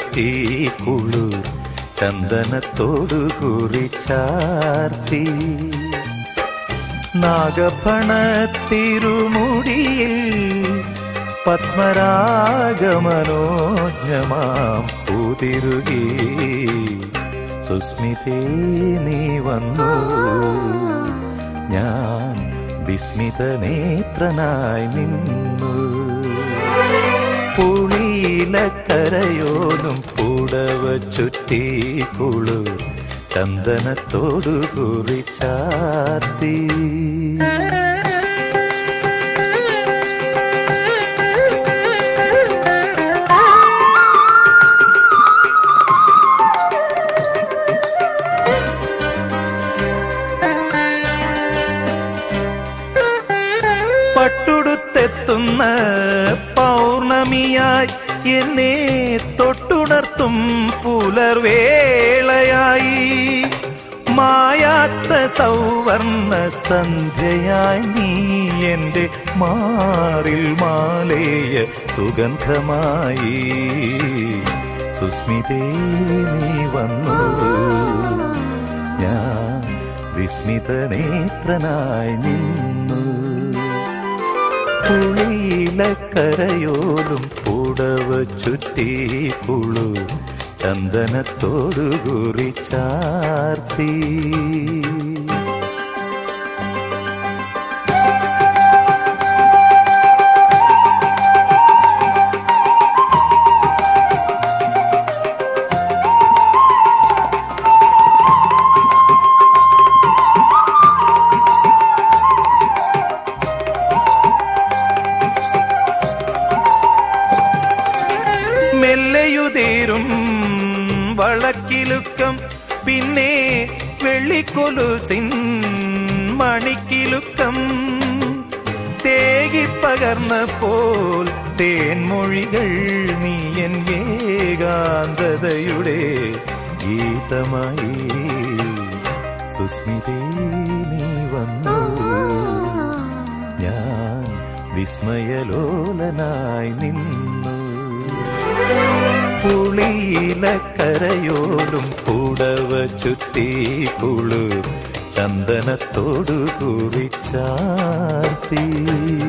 ചുറ്റി കുളിർ ചന്ദനത്തോടു കുറിച്ചാർത്തി നാഗഫണത്തിരുമുടിയിൽ പത്മരാഗമനോജ്ഞമാം പൂതിരുകി സുസ്മിതേ നീ വന്നു ഞാൻ വിസ്മിതനേത്രനായി നിന്നു പുളിയിലക്കരയോലും പൂടവ ചുറ്റി കുളിർ ചന്ദനത്തോടു കുറിച്ചാർത്തി പട്ടുടുത്തെത്തുന്ന പൗർണമിയായി എന്നെ തൊട്ടുണർത്തും പുലർവേളയായി മായാത്ത സൗവർണ സന്ധ്യയായി നീ എൻ്റെ മാറിൽ മാലേയ സുഗന്ധമായി സുസ്മിതേ നീ വന്നു ഞാൻ വിസ്മിതനേത്രനായി നിന്നു പുളിയിലക്കരയോലും പൂടവ ചുറ്റി കുളിർ ചന്ദനത്തോടു കുറിച്ചാർത്തി മെല്ലയുതീരും വളക്കിലുക്കം പിന്നെ വെള്ളിക്കൊലുസിൻ മണിക്കിലുക്കം തേകിപ്പകർന്ന പോൽ തേൻമൊഴികൾ നീ എൻ ഏകാന്തതയുടെ ഗീതമായി സുസ്മിതേ നീ വന്നു ഞാൻ വിസ്മയലോലനായി നിന്നു പുളിയിലക്കരയോലും പൂടവ ചുറ്റി കുളിർ ചന്ദനത്തോടു കുറിച്ചാർത്തി